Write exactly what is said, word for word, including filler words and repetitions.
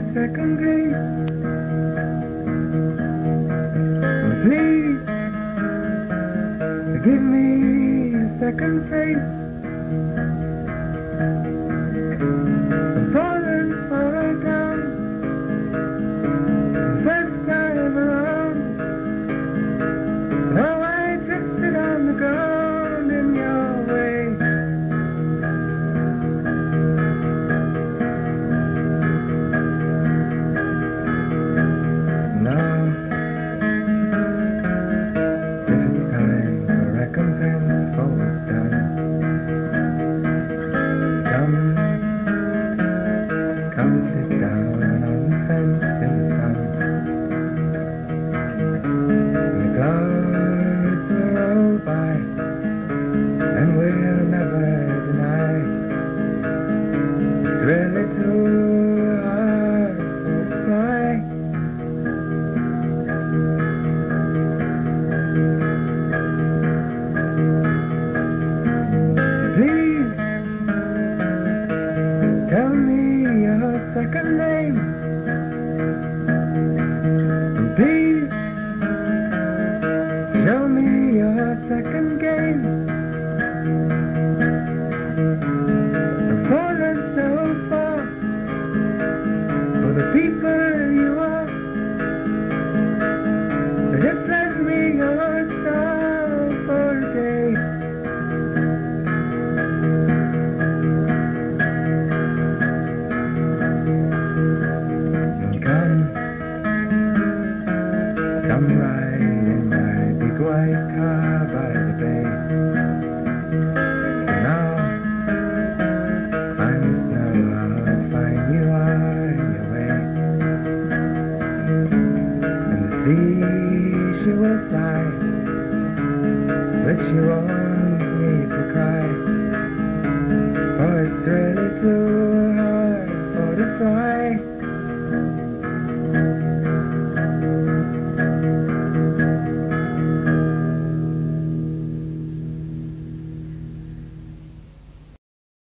second grade. Please give me a second face. I'm falling far down the first time around. Now I drifted on the ground in your way. Now recompense for what's done. Come, come sit down on the fence in the sun. The clouds will roll by, and we'll never deny it's really too hard to fly. Please tell me your second name. And please show me your second game. I've fallen so far for the people you are. Just let me your star for a day. Come ride in my big white car by the bay. So now I must know how fine you are in your way. And the sea, she will sigh, but she won't